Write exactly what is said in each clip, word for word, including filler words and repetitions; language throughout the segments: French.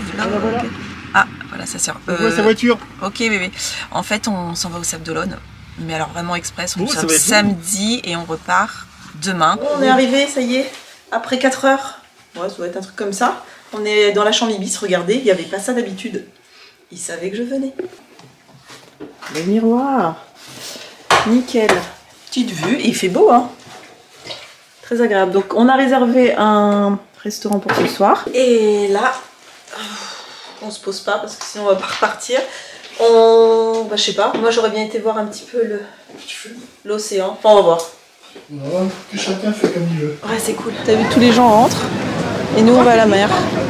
vlog. Ah, voilà. Ah, voilà, ça sert. Euh, sa voiture. Ok, bébé. En fait, on s'en va au Sable d'Olonne. Mais alors vraiment express, on Bon, sort samedi et on repart demain. On est arrivé, ça y est, après quatre heures. Ouais, ça doit être un truc comme ça. On est dans la chambre Ibis, regardez, il n'y avait pas ça d'habitude. Ils savaient que je venais. Le miroir. Nickel. Petite vue, et il fait beau, hein. Très agréable. Donc on a réservé un restaurant pour ce soir. Et là, on se pose pas parce que sinon on va pas repartir. On... Bah je sais pas, moi j'aurais bien été voir un petit peu le l'océan. Enfin on va voir. Non, que chacun fait comme il veut. Ouais c'est cool. T'as vu, tous les gens rentrent et nous on va à la mer.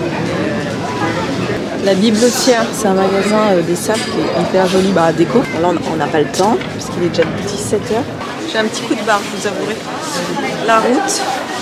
La Bibliotière, c'est un magasin euh, des sables qui est hyper joli, bah déco. Bon, là on n'a pas le temps parce qu'il est déjà dix-sept heures. J'ai un petit coup de barre, je vous avouerai. La route.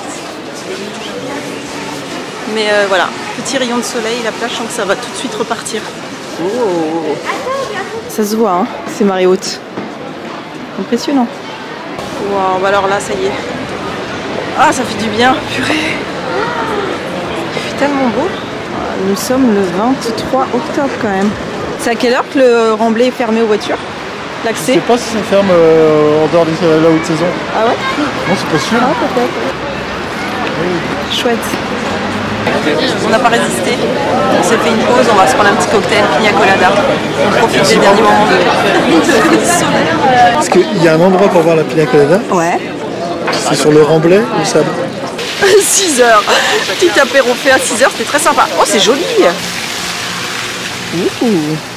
Mais euh, voilà, petit rayon de soleil, la plage, je sens que ça va tout de suite repartir. Oh. Ça se voit, hein, c'est marée haute. Impressionnant. Wow, bah alors là, ça y est. Ah, ça fait du bien, purée. Il fait tellement beau. Nous sommes le vingt-trois octobre quand même. C'est à quelle heure que le remblai est fermé aux voitures? L'accès? Je sais pas si ça ferme euh, en dehors de la haute saison. Ah ouais? Non, c'est pas sûr. Ah, peut-être. Oui. Chouette. On n'a pas résisté. On s'est fait une pause, on va se prendre un petit cocktail, pina colada. On profite des derniers moments de soleil. Parce qu'il y a un endroit pour voir la pina colada. Ouais. C'est sur le Remblai ou ça? six heures. Petit apéro fait à six heures, c'était très sympa. Oh, c'est joli. Ouh.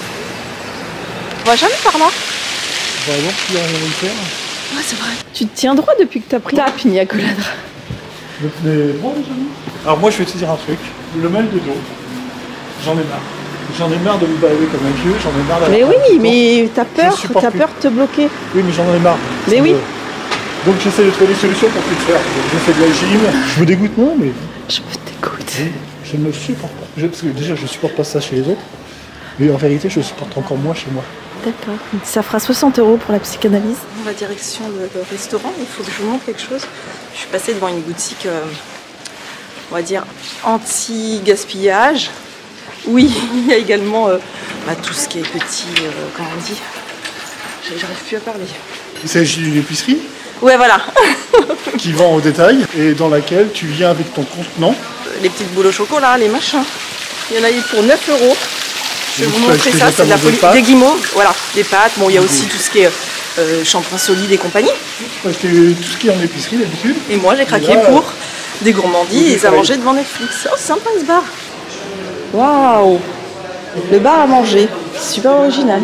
On va jamais par là. On va voir s'il y a rien à faire. Ouais, c'est vrai. Tu te tiens droit depuis que t'as pris ta pina colada. Le pneu est bon déjà. Alors moi je vais te dire un truc. Le mal de dos, j'en ai marre. J'en ai marre de me balader comme un vieux, j'en ai marre d'avoir... Mais oui, mais t'as peur, t'as peur de te bloquer. Oui, mais j'en ai marre. Mais oui. Donc j'essaie de trouver des solutions pour plus le faire. Donc, je fais de la gym. Je me dégoûte, non, mais... Je me dégoûte. Je, je ne me supporte pas. Je, parce que déjà, je supporte pas ça chez les autres. Mais en vérité, je supporte encore moins chez moi. D'accord. Ça fera soixante euros pour la psychanalyse. On va direction le, le restaurant. Il faut que je vous montre quelque chose. Je suis passée devant une boutique, euh, on va dire, anti-gaspillage. Oui, il y a également euh, bah, tout ce qui est petit, euh, comment on dit. J'arrive plus à parler. Il s'agit d'une épicerie. Ouais, voilà. Qui vend au détail et dans laquelle tu viens avec ton contenant. Les petites boules au chocolat, les machins. Il y en a eu pour neuf euros. Je vais vous montrer ça, c'est de la folie. Des guimauves, voilà, des pâtes. Bon, il y a aussi tout ce qui est euh, shampoing solide et compagnie. Parce que tout ce qui est en épicerie d'habitude. Et moi, j'ai craqué là, pour des gourmandises à manger devant Netflix. Oh, c'est sympa ce bar. Waouh! Le bar à manger, super original.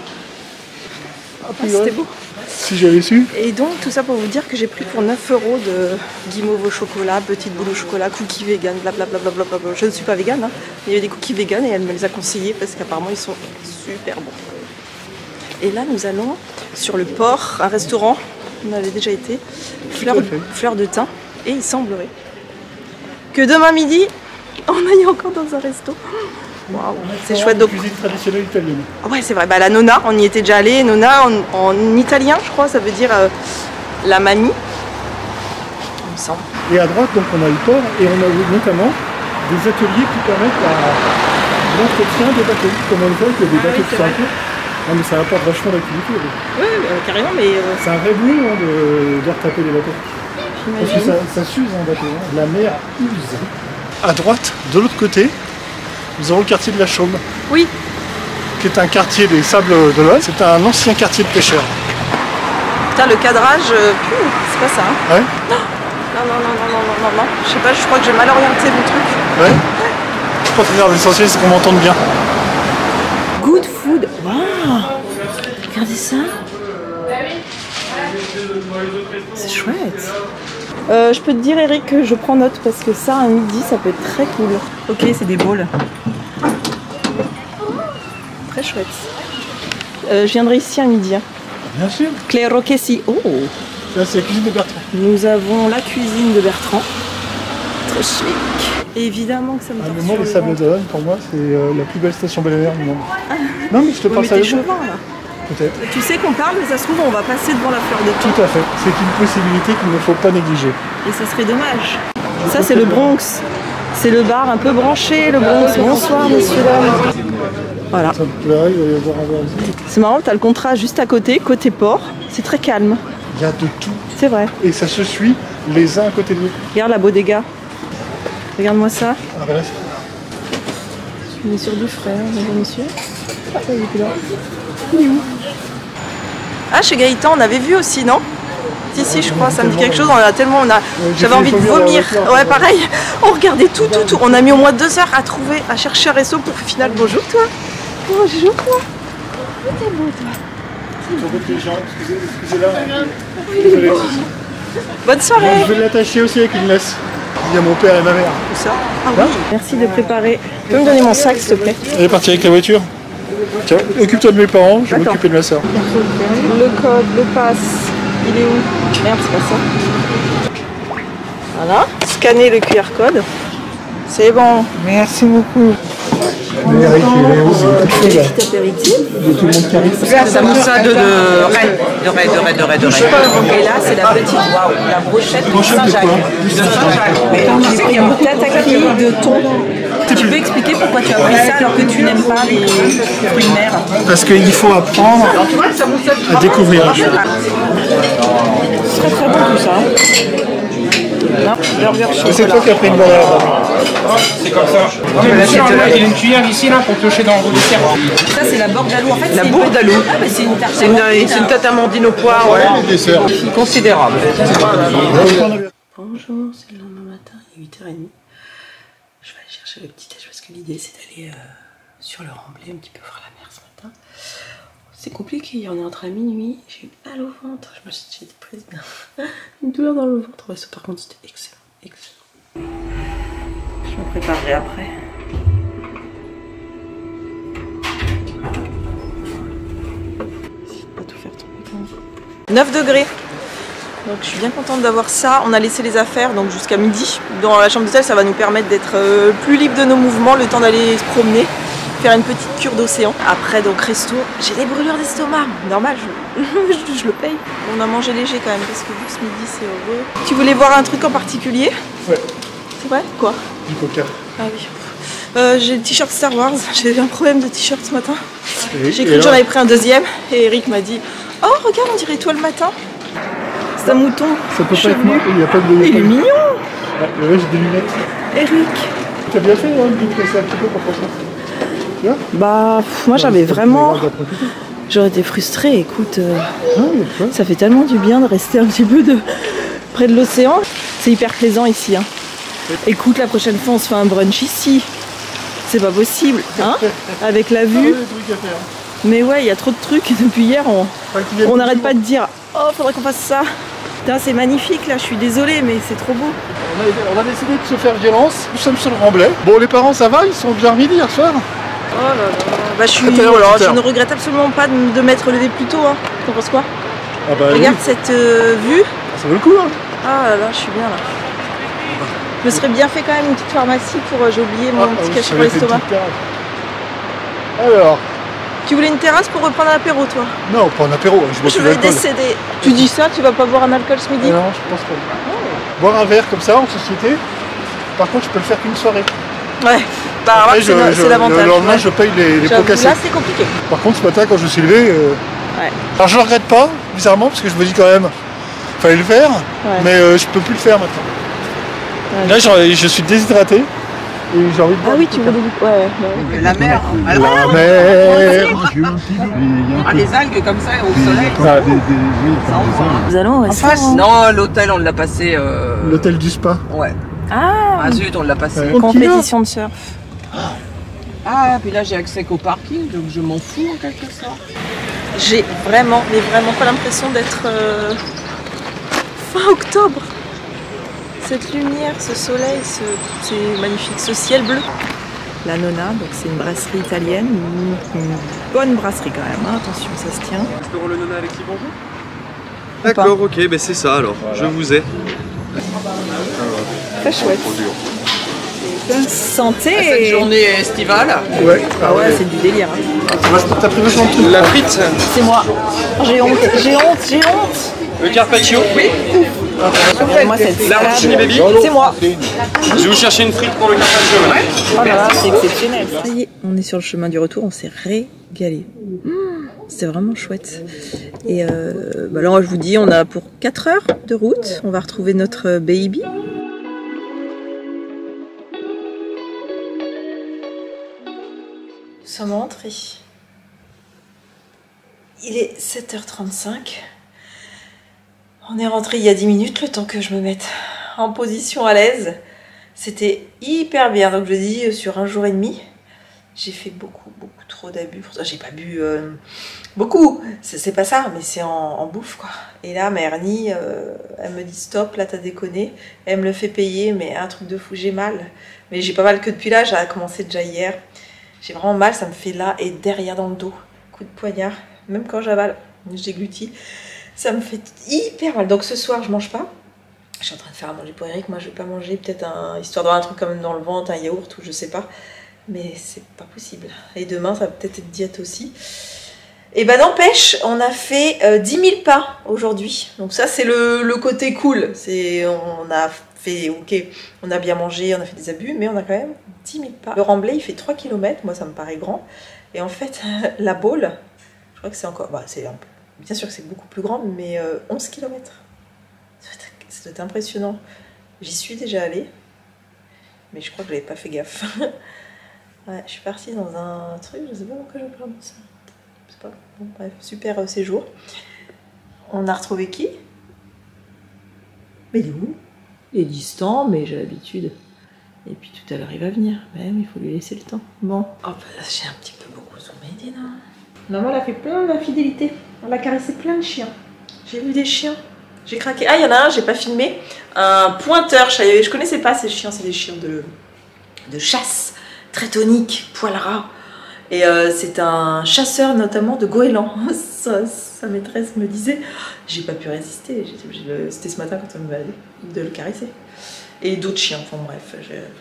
Ah, ah, c'était beau. Si j'avais su. Et donc tout ça pour vous dire que j'ai pris pour neuf euros de guimauve au chocolat, petite boule au chocolat, cookies vegan, blablabla. Je ne suis pas vegan, hein. Il y avait des cookies vegan et elle me les a conseillés parce qu'apparemment ils sont super bons. Et là nous allons sur le port, un restaurant, on avait déjà été, fleur, fleur de thym, et il semblerait que demain midi on aille encore dans un resto. Wow, c'est chouette. Donc cuisine traditionnelle italienne. Ouais, c'est vrai. Bah, la nonna, on y était déjà allé. Nonna en, en italien, je crois, ça veut dire euh, la mamie. Il me semble. Et à droite, donc on a le port et on a notamment des ateliers qui permettent à l'entretien des bateaux. Comme on le voit, il y a des bateaux qui sont un peu. Non, mais ça apporte vachement d'activité. Oui, euh, carrément, mais. Euh... C'est un vrai boulot hein, de, de retaper les bateaux. Parce que ça, ça s'use un bateau. Hein. La mer use. À droite, de l'autre côté, nous avons le quartier de la Chaume. Oui. Qui est un quartier des Sables d'Olonne. C'est un ancien quartier de pêcheurs. Putain, le cadrage, euh, c'est pas ça. Hein. Ouais. Non, non, non, non, non, non, non, non. Je sais pas, je crois que j'ai mal orienté mon truc. Ouais. Je pense que l'essentiel, c'est qu'on m'entende bien. Good food. Waouh. Regardez ça. C'est chouette. Euh, je peux te dire, Eric, que je prends note parce que ça, à midi, ça peut être très cool. Ok, c'est des bowls. Très chouette. Euh, je viendrai ici à midi. Hein. Bien sûr. Claire Roquessi. Oh. Là, c'est la cuisine de Bertrand. Nous avons la cuisine de Bertrand. Très chic. Et évidemment que ça me ah, tord mais moi, les Sables d'Olonne, pour moi, c'est euh, la plus belle station balnéaire du monde. Ah. Non, mais je te oui, parle sérieusement. là. Peut-être. Tu sais qu'on parle, mais ça se trouve, on va passer devant la fleur de thym. Tout à fait. C'est une possibilité qu'il ne faut pas négliger. Et ça serait dommage. Ça, c'est le Bronx. C'est le bar un peu branché, le Bronx. Bonsoir, messieurs, dames. Voilà. Ça me plairait, il va y avoir un verre ici. C'est marrant, t'as le contrat juste à côté, côté port. C'est très calme. Il y a de tout. C'est vrai. Et ça se suit les uns à côté de l'autre. Regarde la bodega. Regarde-moi ça. Ah ben là, On est sur deux frères, bonjour monsieur. Ah, il est plus là. Il est où? Ah, chez Gaëtan, on avait vu aussi, non? Si, si, je crois, ça me dit quelque chose. On a tellement, on a, j'avais envie de vomir. Ouais, pareil. On regardait tout, tout, tout. On a mis au moins deux heures à trouver, à chercher un resto pour au final. Bonjour, toi. Bonjour, toi. Oh, t'es beau, toi. Désolé. Bonne soirée. Je vais l'attacher aussi avec une laisse. Il y a mon père et ma mère. Où ça? Ah oui. Merci de préparer. Tu peux me donner mon sac, s'il te plaît? Elle est partie avec la voiture. Tiens, occupe-toi de mes parents, je vais m'occuper de ma soeur. Le code, le pass, il est où? Merde, c'est pas ça. Voilà, scanner le Q R code. C'est bon. Merci beaucoup. Eric et Léo, c'est Petit apéritif. tout le monde qui arrive. Ça moussade de raie, de raie, de raie, de raie, de raie. Et là, c'est la petite, waouh, la brochette de Saint-Jacques. Il y a une tataki de thon. Tu peux expliquer pourquoi tu as pris ça alors que tu n'aimes pas les fruits de mer? Parce qu'il faut apprendre à découvrir. C'est très très bon tout ça. Non, burger chocolat. C'est toi qui as pris une bonne heure. C'est comme ça. Il y a une cuillère ici là pour piocher dans le dessert. Ça c'est la bourdalou. En fait, La c'est bourdalou. Ah, bah, c'est une tarte. C'est une, c'est une tarte amandine au poire, ouais. Dessert. Considérable. Bonjour, c'est le lendemain matin, il est huit heures trente. Je vais aller chercher le petit déj parce que l'idée c'est d'aller euh, sur le Remblai un petit peu voir la mer ce matin. C'est compliqué, on est entre à minuit, j'ai eu mal au ventre, je me suis j'ai prise une douleur dans le ventre. Ouais, ça par contre c'était excellent, excellent. Je me préparerai après. Essaye de pas tout faire tomber quand même. neuf degrés. Donc je suis bien contente d'avoir ça. On a laissé les affaires donc jusqu'à midi dans la chambre d'hôtel. Ça va nous permettre d'être euh, plus libre de nos mouvements, le temps d'aller se promener, faire une petite cure d'océan. Après donc resto, j'ai des brûlures d'estomac. Normal, je, je, je le paye. On a mangé léger quand même parce que vu que ce midi c'est heureux. Tu voulais voir un truc en particulier? Ouais. C'est vrai? Quoi? Du coca. Ah oui. Euh, j'ai le t-shirt Star Wars. J'ai eu un problème de t-shirt ce matin. Et- J'ai et cru que j'en là- avais pris un deuxième et Eric m'a dit oh regarde on dirait toi le matin. C'est un mouton. Ça peut pas être chevelu. moi, il n'y a pas de. Il est mignon. Ouais, mais ouais, j'ai des lunettes. Eric. T'as bien fait hein, de presser un petit peu pour faire ça. Tu vois? Bah pff, moi j'avais Ça, vraiment. c'est grave d'apprendre. J'aurais été frustrée. Écoute, euh, Ah, mais tu vois. ça fait tellement du bien de rester un petit peu de près de l'océan. C'est hyper plaisant ici. Hein. Écoute, la prochaine fois on se fait un brunch ici. C'est pas possible, hein? Avec la Ah, vue. ouais, des trucs à faire. Mais ouais, il y a trop de trucs. Et depuis hier, on Enfin, qu'il y ait on beaucoup n'arrête de pas de dire oh faudrait qu'on fasse ça. Putain, c'est magnifique là. Je suis désolée, mais c'est trop beau. On a, on a décidé de se faire violence. Nous sommes sur le Remblai. Bon, les parents, ça va? Ils sont déjà remis hier soir? Oh là là. Bah je suis. À tout à l'heure, voilà, à tout à je ne l'heure. regrette absolument pas de, de m'être levé plus tôt. Hein. T'en penses quoi? Ah bah Regarde oui. cette euh, vue. Ça vaut le coup, hein? Ah là là, je suis bien là. Je me serais bien fait quand même une petite pharmacie pour. euh, J'ai oublié mon Ah, petit oui, cachet ça pour avait été une l'estomac. petite terrasse. Alors, Tu voulais une terrasse pour reprendre un apéro, toi? non, pas un apéro, je bois Je plus vais d'alcool. décéder. Tu dis ça, tu vas pas boire un alcool ce midi? Non, je pense pas. Boire un verre comme ça en société, par contre, je peux le faire qu'une soirée. Ouais. Bah alors là, Après, c'est je- la- je- c'est l'avantage. Le lendemain, ouais. je paye les, les pots J'avoue, cassés. là, c'est compliqué. Par contre, ce matin, quand je me suis levé, euh, Ouais. alors je le regrette pas, bizarrement, parce que je me dis quand même, fallait le faire, Ouais. mais euh, je peux plus le faire maintenant. Ouais. Là, j'en- je suis déshydraté et j'ai envie de Ah boire oui, du tu coca. veux des. Ouais, ouais. La mer. La mer. Ah, les algues comme ça au soleil. Ah, Ça envoie. Nous allons au En restaurant. face? Non, l'hôtel on l'a passé. Euh... L'hôtel du spa. Ouais. Ah, Ah zut, on l'a passé. Ouais. compétition de surf. Ah, puis là j'ai accès qu'au parking, donc je m'en fous en quelque sorte. J'ai vraiment, mais vraiment pas l'impression d'être euh, fin octobre. Cette lumière, ce soleil, ce, c'est magnifique, ce ciel bleu. La Nonna, donc c'est une brasserie italienne, une, une bonne brasserie quand même, hein, attention, ça se tient. Restaurant Le Nonna Alexis, bonjour. Ou pas. D'accord, ok, ben c'est ça alors, je vous ai. Très chouette. Santé. Cette journée estivale. Ouais. Ah ouais, c'est du délire. Hein. T'as pris vachement de trucs. La frite, C'est moi. J'ai honte, j'ai honte, j'ai honte. le carpaccio, oui. Moi, cette L'arancini baby. c'est moi. Je vais vous chercher une frite pour le carpaccio. Oh là là, c'est exceptionnel. Ça y est, on est sur le chemin du retour, on s'est régalé. Mmh, c'était vraiment chouette. Et euh, bah alors je vous dis, on a pour quatre heures de route, on va retrouver notre baby. Nous sommes rentrés. Il est sept heures trente-cinq. On est rentré il y a dix minutes, le temps que je me mette en position à l'aise. C'était hyper bien. Donc je dis, sur un jour et demi, j'ai fait beaucoup, beaucoup trop d'abus. Pour ça, j'ai pas bu euh, beaucoup. C'est pas ça, mais c'est en, en bouffe, quoi. Et là, ma hernie, euh, elle me dit stop, là t'as déconné. Elle me le fait payer, mais un truc de fou, j'ai mal. Mais j'ai pas mal que depuis là, j'ai commencé déjà hier. J'ai vraiment mal, ça me fait là et derrière dans le dos. Coup de poignard. Même quand j'avale, je déglutis. Ça me fait hyper mal. Donc ce soir, je mange pas. Je suis en train de faire à manger pour Eric. Moi, je vais pas manger. Peut-être un histoire d'avoir un truc comme dans le ventre, un yaourt ou je sais pas. Mais c'est pas possible. Et demain, ça va peut-être être diète aussi. Et ben n'empêche, on a fait euh, dix mille pas aujourd'hui. Donc ça, c'est le, le côté cool. C'est, on a fait, ok, on a bien mangé, on a fait des abus, mais on a quand même dix mille pas. Le remblai, il fait trois kilomètres. Moi, ça me paraît grand. Et en fait, la Baule, je crois que c'est encore... Bah, c'est un peu... Bien sûr que c'est beaucoup plus grand, mais euh, onze kilomètres. Ça doit être impressionnant. J'y suis déjà allée, mais je crois que je n'avais pas fait gaffe. Ouais, je suis partie dans un truc, je ne sais pas pourquoi je parle de ça. C'est pas... Bon, bref, super euh, séjour. On a retrouvé qui? Mais il est où? Il est distant, mais j'ai l'habitude. Et puis tout à l'heure, il va venir. Même, il faut lui laisser le temps. Bon. Oh, bah, j'ai un petit peu beaucoup zoomé, Dina. Maman, elle a fait plein d'infidélité. Elle a caressé plein de chiens. J'ai vu des chiens. J'ai craqué. Ah, il y en a un, j'ai pas filmé. Un pointeur. Je connaissais pas ces chiens. C'est des chiens de, de chasse. Très toniques, poils ras. Et euh, c'est un chasseur notamment de goéland. Sa, sa maîtresse me disait, j'ai pas pu résister. C'était ce matin quand on m'a dit de le caresser. Et d'autres chiens. Enfin bref.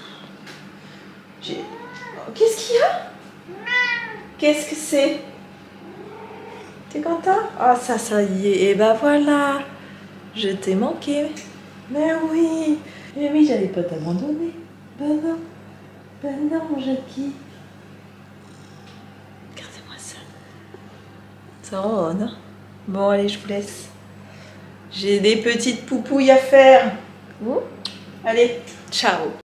J'ai... Oh, qu'est-ce qu'il y a? Qu'est-ce que c'est? T'es content? Ah, ça, ça y est. Et bah voilà. Je t'ai manqué. Mais oui. Mais oui, j'allais pas t'abandonner. Ben non. Ben non, Jackie. Regardez-moi ça. Ça rend, hein? Bon, allez, je vous laisse. J'ai des petites poupouilles à faire. Mmh. Allez, ciao.